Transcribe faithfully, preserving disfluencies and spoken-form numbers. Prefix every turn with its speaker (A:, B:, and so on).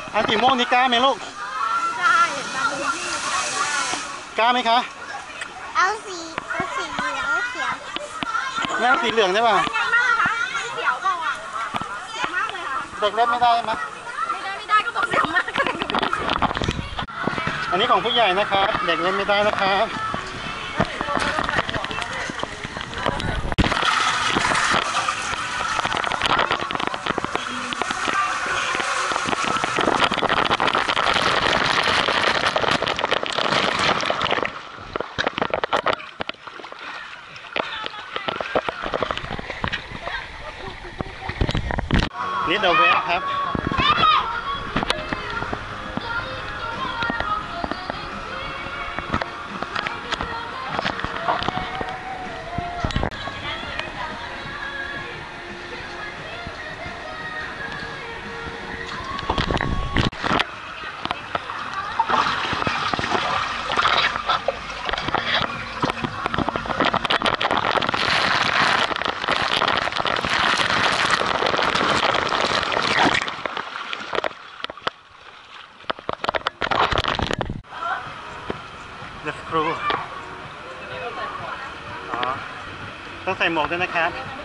A: อันสีม่วงนี่กล้าไหมลูก
B: ได้เห็นบางทีที่ใส่ได้
A: กล้าไหมคะ
C: เอาสีเอาสีเหลืองเขียว
A: แม่เอาสีเหลืองได้ป่ะ
B: เป็นไงบ้างคะเขียวเปล่าอ่ะเขียวมากเลยค่ะ
A: เด็กเล่นไม่ได้ไหม
B: ไม่ได้ไม่ได้ก็ต้องเขียวมาก
A: อันนี้ของผู้ใหญ่นะครับเด็กเล่นไม่ได้นะครับนี่เดอะเวฟครับครูอ๋อต้องใส่หมวกด้วยนะครับ